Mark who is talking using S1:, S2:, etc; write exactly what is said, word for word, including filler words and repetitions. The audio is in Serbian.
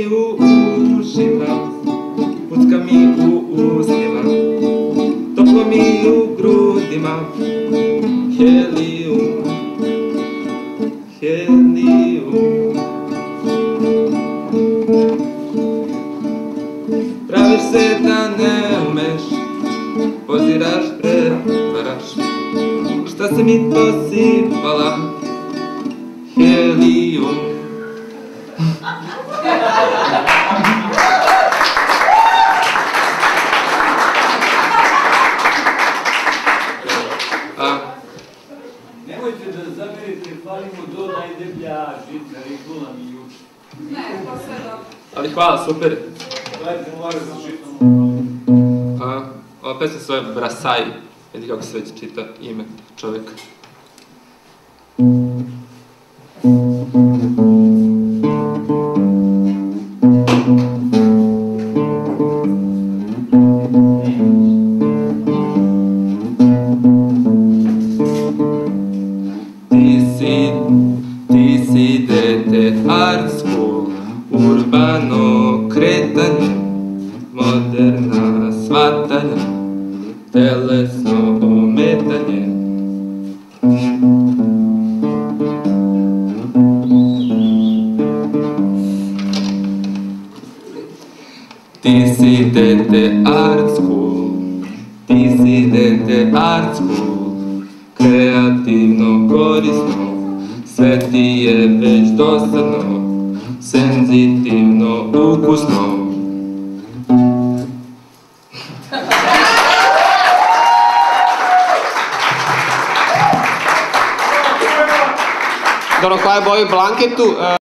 S1: u ušima, pucka mi u usnima, toplo mi u grudima. Helijum, helijum. Praviš se da ne umeš, poziraš, prevaraš. Šta si mi posipala? Helijum.
S2: Nemojte da zamerite, falimo do najdeblja žica, Rigula mi juče.
S3: Ne, to sve dobro.
S1: Ali hvala, super.
S2: Gledajte, moram sa žitom.
S1: Ova pesma se zove Brasai. Vidi kako se već čita ime čovjeka. Ti si dete art school, urbano kretanje, moderna shvatanja, telesno ometanje. Ti si dete art school, ti si dete art school, kreativno, korisno, sve ti je već dosadno, senzitivno, ukusno.
S4: Dobro, hvala Boju Blanketu.